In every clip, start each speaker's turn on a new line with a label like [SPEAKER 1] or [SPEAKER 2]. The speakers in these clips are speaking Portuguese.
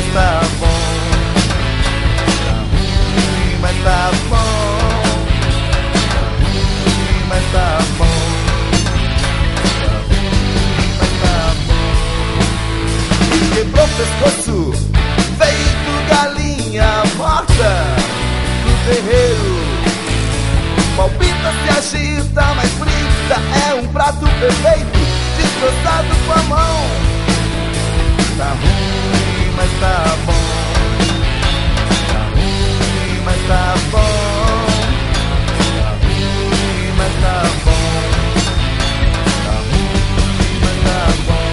[SPEAKER 1] tá bom. Tá ruim, mas tá bom. Tá ruim, mas tá bom. Tá ruim, mas tá bom. Quebrou o pescoço, feito galinha morta no terreiro. Palpita, se agita, mas frita, é um prato perfeito, destroçado com a mão. Tá ruim, mas tá bom. Tá ruim, mas tá bom. Tá ruim, mas tá bom. Tá ruim, mas tá bom.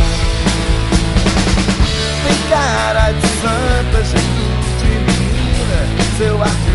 [SPEAKER 1] Tem cara de santa, jeito de menina, seu ar de